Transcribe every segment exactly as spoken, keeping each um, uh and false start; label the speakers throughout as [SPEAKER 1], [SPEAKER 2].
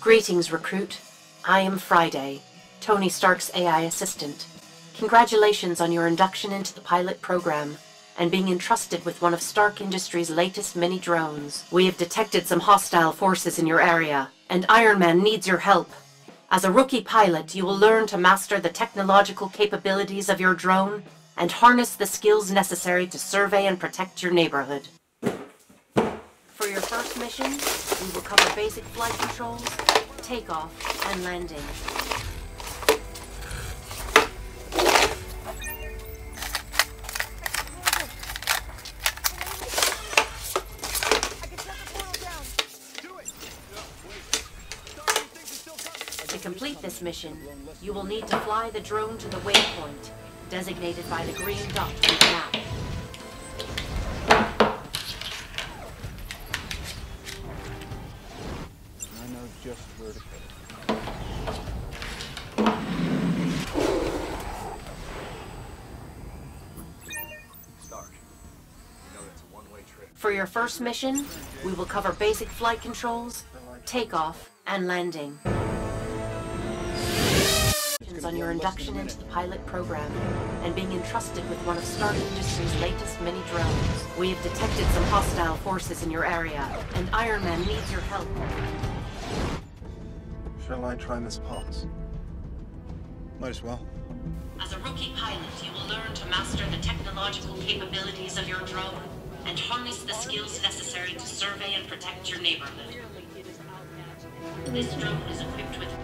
[SPEAKER 1] Greetings, recruit. I am Friday, Tony Stark's A I assistant. Congratulations on your induction into the pilot program and being entrusted with one of Stark Industries' latest mini-drones. We have detected some hostile forces in your area, and Iron Man needs your help. As a rookie pilot, you will learn to master the technological capabilities of your drone and harness the skills necessary to survey and protect your neighborhood. For your first mission, we will cover basic flight controls, takeoff, and landing. To complete this mission, you will need to fly the drone to the waypoint, designated by the green dot on the map.
[SPEAKER 2] I know just where to put it.
[SPEAKER 3] Stark, you know that's a one-way trip.
[SPEAKER 1] For your first mission, we will cover basic flight controls, takeoff, and landing. On your induction into the pilot program and being entrusted with one of Stark Industries' latest mini-drones. We have detected some hostile forces in your area, and Iron Man needs your help.
[SPEAKER 2] Shall I try Miss Potts? Might as well.
[SPEAKER 1] As a rookie pilot, you will learn to master the technological capabilities of your drone and harness the skills necessary to survey and protect your neighborhood. This drone is equipped with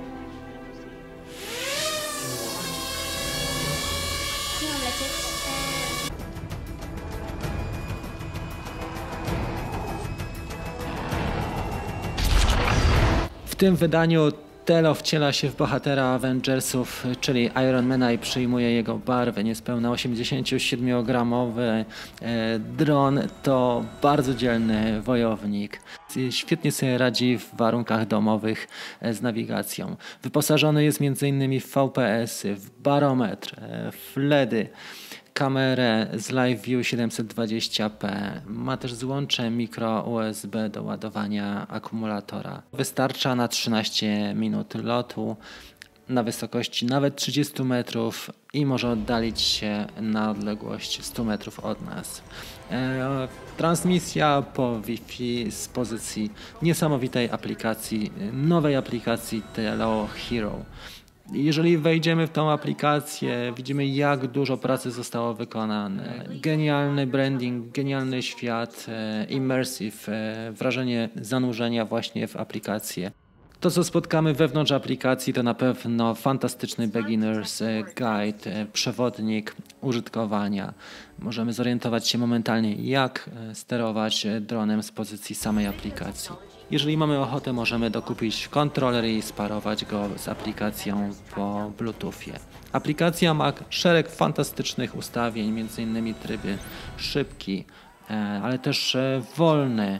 [SPEAKER 4] W tym wydaniu Telo wciela się w bohatera Avengersów, czyli Ironmana, i przyjmuje jego barwy. Niespełna osiemdziesięciosiedmiogramowy e, dron to bardzo dzielny wojownik. Świetnie sobie radzi w warunkach domowych e, z nawigacją. Wyposażony jest między innymi w V P S-y, w barometr, e, w L E D-y, kamerę z Live View siedemset dwadzieścia p. Ma też złącze mikro U S B do ładowania akumulatora. Wystarcza na trzynaście minut lotu na wysokości nawet trzydzieści metrów i może oddalić się na odległość stu metrów od nas. E, transmisja po Wi-Fi z pozycji niesamowitej aplikacji, nowej aplikacji Telo Hero. Jeżeli wejdziemy w tą aplikację, widzimy, jak dużo pracy zostało wykonane. Genialny branding, genialny świat, immersive, wrażenie zanurzenia właśnie w aplikację. To, co spotkamy wewnątrz aplikacji, to na pewno fantastyczny beginner's guide, przewodnik użytkowania. Możemy zorientować się momentalnie, jak sterować dronem z pozycji samej aplikacji. Jeżeli mamy ochotę, możemy dokupić kontroler i sparować go z aplikacją po Bluetoothie. Aplikacja ma szereg fantastycznych ustawień, między innymi tryby szybki, ale też wolny.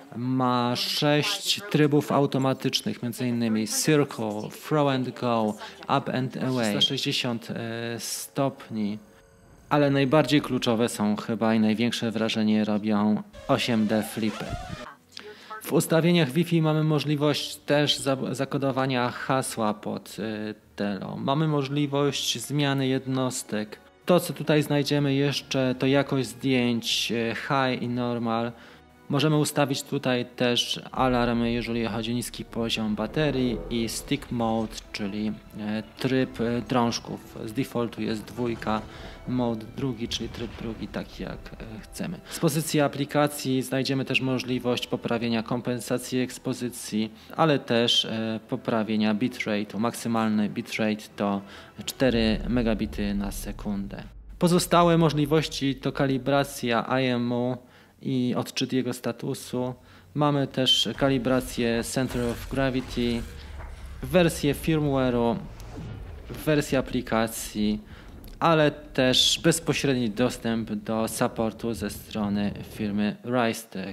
[SPEAKER 4] Ma sześć trybów automatycznych, między innymi Circle, Throw and Go, Up and Away, sto sześćdziesiąt stopni. Ale najbardziej kluczowe są chyba i największe wrażenie robią osiem D flipy. W ustawieniach Wi-Fi mamy możliwość też zakodowania hasła pod Telo. Mamy możliwość zmiany jednostek. To, co tutaj znajdziemy jeszcze, to jakość zdjęć high i normal. Możemy ustawić tutaj też alarm, jeżeli chodzi o niski poziom baterii, i stick mode, czyli tryb drążków. Z defaultu jest dwójka, mode drugi, czyli tryb drugi, taki jak chcemy. Z pozycji aplikacji znajdziemy też możliwość poprawienia kompensacji ekspozycji, ale też poprawienia bitrate'u. Maksymalny bitrate to cztery megabity na sekundę. Pozostałe możliwości to kalibracja I M U i odczyt jego statusu. Mamy też kalibrację Center of Gravity, wersję firmware'u, wersję aplikacji, ale też bezpośredni dostęp do supportu ze strony firmy Rystech.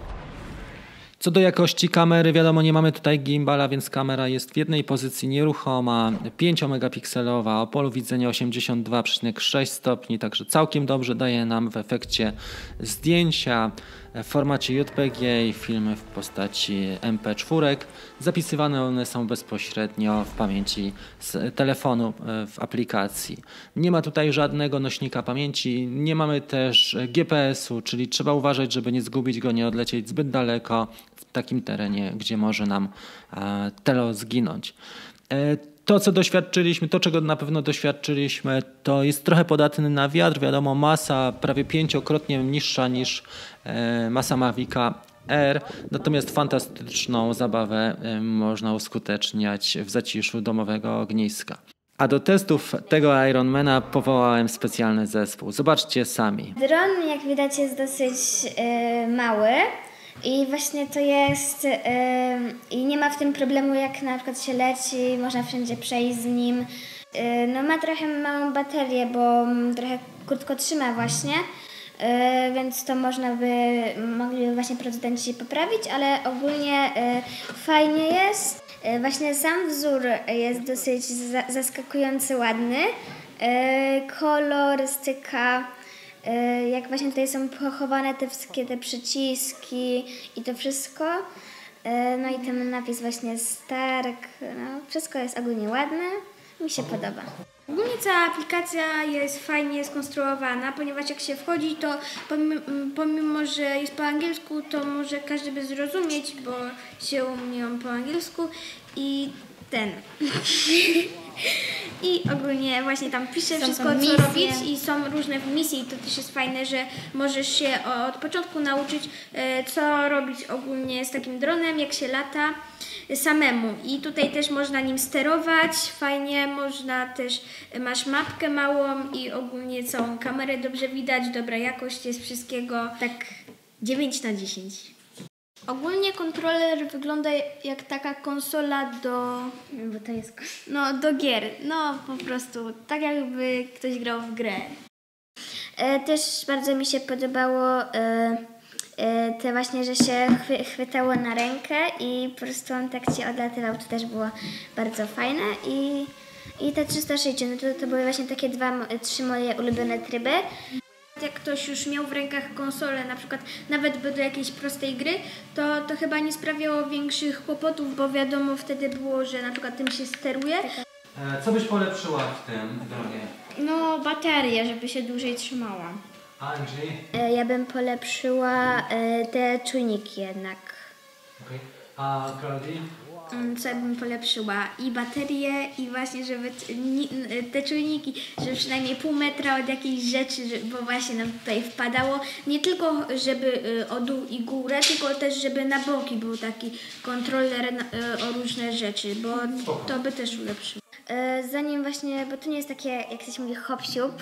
[SPEAKER 4] Co do jakości kamery, wiadomo, nie mamy tutaj gimbala, więc kamera jest w jednej pozycji nieruchoma, pięciomegapikselowa, o polu widzenia osiemdziesiąt dwa przecinek sześć stopni, także całkiem dobrze daje nam w efekcie zdjęcia. w formacie J P G i filmy w postaci M P cztery. Zapisywane one są bezpośrednio w pamięci z telefonu w aplikacji. Nie ma tutaj żadnego nośnika pamięci, nie mamy też G P S u, czyli trzeba uważać, żeby nie zgubić go, nie odlecieć zbyt daleko w takim terenie, gdzie może nam telo zginąć. To, co doświadczyliśmy, to czego na pewno doświadczyliśmy, to jest trochę podatny na wiatr. Wiadomo, masa prawie pięciokrotnie niższa niż masa Mavica R, natomiast fantastyczną zabawę można uskuteczniać w zaciszu domowego ogniska. A do testów tego Ironmana powołałem specjalny zespół. Zobaczcie sami.
[SPEAKER 5] Dron, jak widać, jest dosyć yy, mały. I właśnie to jest, yy, i nie ma w tym problemu, jak na przykład się leci, można wszędzie przejść z nim. Yy, no ma trochę małą baterię, bo trochę krótko trzyma właśnie, yy, więc to można by, mogli właśnie producenci poprawić, ale ogólnie yy, fajnie jest. Yy, właśnie sam wzór jest dosyć za, zaskakujący ładny, yy, kolor, styka. Jak właśnie tutaj są pochowane te wszystkie te przyciski i to wszystko. No i ten napis właśnie Stark, no, wszystko jest ogólnie ładne, mi się podoba.
[SPEAKER 6] Ogólnie cała aplikacja jest fajnie skonstruowana, ponieważ jak się wchodzi, to pomimo, pomimo że jest po angielsku, to może każdy by zrozumieć, bo się umieją po angielsku i ten. I ogólnie właśnie tam pisze
[SPEAKER 5] są
[SPEAKER 6] wszystko, co robić i są różne misje i to też jest fajne, że możesz się od początku nauczyć, co robić ogólnie z takim dronem, jak się lata samemu. I tutaj też można nim sterować, fajnie, można też, masz mapkę małą i ogólnie całą kamerę dobrze widać, dobra jakość jest wszystkiego, tak dziewięć na dziesięć. Ogólnie kontroler wygląda jak taka konsola do,
[SPEAKER 5] Bo to jest...
[SPEAKER 6] no, do gier. No po prostu tak jakby ktoś grał w grę.
[SPEAKER 5] E, też bardzo mi się podobało e, e, te właśnie, że się chwy, chwytało na rękę i po prostu on tak ci odlatywał. To też było bardzo fajne. I, i te trzysta sześćdziesiąt, no to, to były właśnie takie dwa, trzy moje ulubione tryby.
[SPEAKER 6] Jak ktoś już miał w rękach konsolę, na przykład nawet by do jakiejś prostej gry, to, to chyba nie sprawiało większych kłopotów, bo wiadomo wtedy było, że na przykład tym się steruje.
[SPEAKER 4] Co byś polepszyła w tym dronie?
[SPEAKER 6] No baterię, żeby się dłużej trzymała.
[SPEAKER 4] Angie?
[SPEAKER 5] E, ja bym polepszyła e, te czujniki jednak.
[SPEAKER 4] Okay. A Claudii?
[SPEAKER 6] Co ja bym polepszyła? I baterię, i właśnie, żeby te czujniki, żeby przynajmniej pół metra od jakiejś rzeczy, bo właśnie nam tutaj wpadało. Nie tylko, żeby o dół i górę, tylko też, żeby na boki był taki kontroler o różne rzeczy, bo to by też ulepszyło.
[SPEAKER 5] Zanim właśnie, bo to nie jest takie, jak się mówi, hop-siup,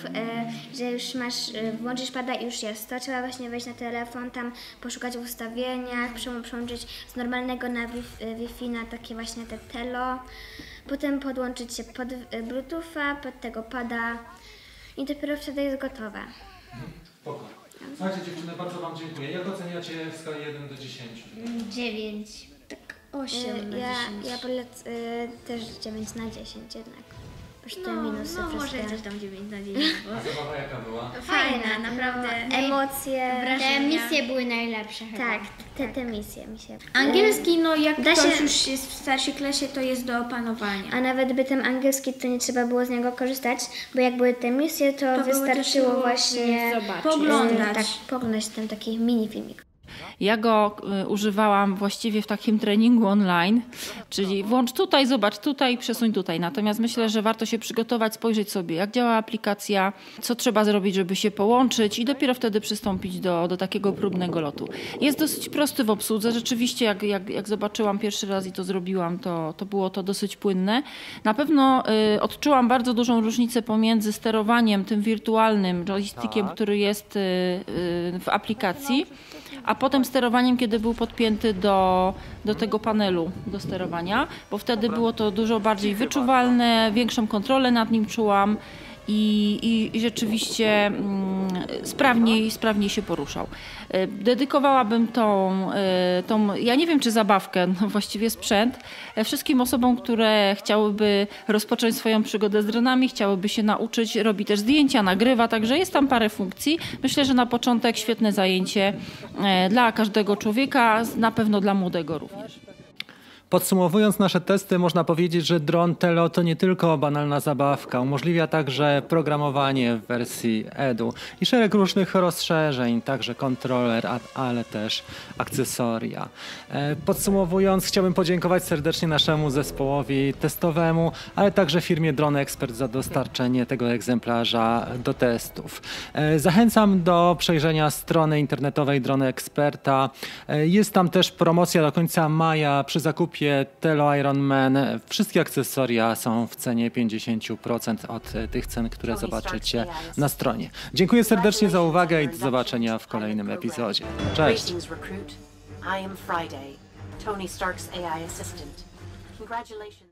[SPEAKER 5] że już masz, włączysz pada i już jest. To trzeba właśnie wejść na telefon, tam poszukać w ustawieniach, przełączyć z normalnego na Wi-Fi na takie właśnie te telo. Potem podłączyć się pod Bluetootha, pod tego pada i dopiero wtedy jest gotowe.
[SPEAKER 4] Spoko. Słuchajcie dziewczyny, bardzo Wam dziękuję. Jak oceniacie w skali jeden do dziesięciu?
[SPEAKER 6] dziewięć. osiem na
[SPEAKER 5] ja,
[SPEAKER 6] dziesięć.
[SPEAKER 5] ja polec, y, też dziewięć na dziesięć jednak. Już te
[SPEAKER 6] No,
[SPEAKER 5] minusy
[SPEAKER 6] no może
[SPEAKER 5] wszystkie.
[SPEAKER 6] też tam dziewięć na dziesięć. Bo...
[SPEAKER 4] A zabawa jaka była?
[SPEAKER 6] Fajna, naprawdę.
[SPEAKER 5] No, emocje.
[SPEAKER 6] Wrażenia.
[SPEAKER 7] Te misje były najlepsze chyba.
[SPEAKER 5] Tak, te, te misje mi się...
[SPEAKER 6] Angielski, no jak
[SPEAKER 5] Da
[SPEAKER 6] ktoś
[SPEAKER 5] się-
[SPEAKER 6] już jest w starszej klasie, to jest do opanowania.
[SPEAKER 5] A nawet by ten angielski, to nie trzeba było z niego korzystać, bo jak były te misje, to,
[SPEAKER 6] To były
[SPEAKER 5] wystarczyło
[SPEAKER 6] też
[SPEAKER 5] właśnie
[SPEAKER 7] zobaczyć.
[SPEAKER 6] Poglądać.
[SPEAKER 5] tak, poglądać ten taki mini filmik.
[SPEAKER 8] Ja go y, używałam właściwie w takim treningu online, czyli włącz tutaj, zobacz tutaj, przesuń tutaj. Natomiast myślę, że warto się przygotować, spojrzeć sobie, jak działa aplikacja, co trzeba zrobić, żeby się połączyć i dopiero wtedy przystąpić do, do takiego próbnego lotu. Jest dosyć prosty w obsłudze. Rzeczywiście, jak, jak, jak zobaczyłam pierwszy raz i to zrobibiłam, to, to było to dosyć płynne. Na pewno y, odczułam bardzo dużą różnicę pomiędzy sterowaniem tym wirtualnym joystickiem, który jest y, y, w aplikacji, a potem sterowaniem, kiedy był podpięty do, do tego panelu do sterowania, bo wtedy było to dużo bardziej wyczuwalne, większą kontrolę nad nim czułam i, i, i rzeczywiście mm, sprawniej, sprawniej się poruszał. Dedykowałabym tą, tą, ja nie wiem czy zabawkę, no właściwie sprzęt, wszystkim osobom, które chciałyby rozpocząć swoją przygodę z dronami, chciałyby się nauczyć, robi też zdjęcia, nagrywa, także jest tam parę funkcji. Myślę, że na początek świetne zajęcie dla każdego człowieka, na pewno dla młodego również.
[SPEAKER 4] Podsumowując nasze testy, można powiedzieć, że dron Tello to nie tylko banalna zabawka. Umożliwia także programowanie w wersji edu i szereg różnych rozszerzeń, także kontroler, ale też akcesoria. Podsumowując, chciałbym podziękować serdecznie naszemu zespołowi testowemu, ale także firmie Drone Expert za dostarczenie tego egzemplarza do testów. Zachęcam do przejrzenia strony internetowej Drone Experta. Jest tam też promocja do końca maja przy zakupie Tello Ironman. Wszystkie akcesoria są w cenie pięćdziesiąt procent od tych cen, które zobaczycie na stronie. Dziękuję serdecznie za uwagę i do zobaczenia w kolejnym epizodzie. Cześć!
[SPEAKER 1] I am Friday, Tony Stark's A I assistant. Congratulations.